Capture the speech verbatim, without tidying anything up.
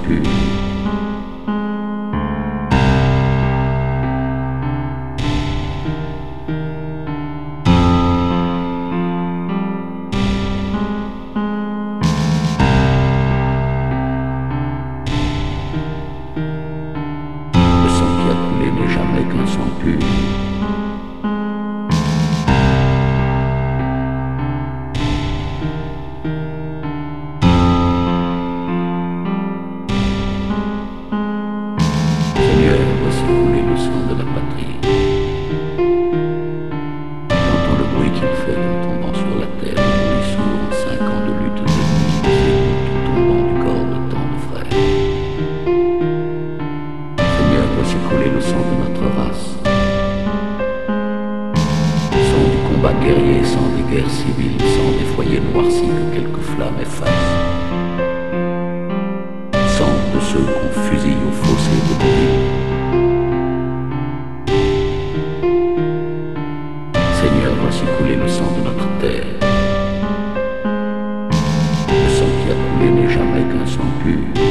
pur. Le sang qui a coulé n'est jamais qu'un sang pur. Seigneur, voici couler le sang de la patrie. J'entends le bruit qu'il fait en tombant sur la terre, le bruit sourd en cinq ans de lutte de nuit, des tombant du corps de tant de frères. Seigneur, voici couler le sang de notre race. Sang du combat guerrier, sang des guerres civiles, sang des foyers noircis que quelques flammes effacent. Sang de ceux qu'on fusille au fossé de Deauville. Seigneur, voici couler le sang de notre terre. Le sang qui a coulé n'est jamais qu'un sang pur.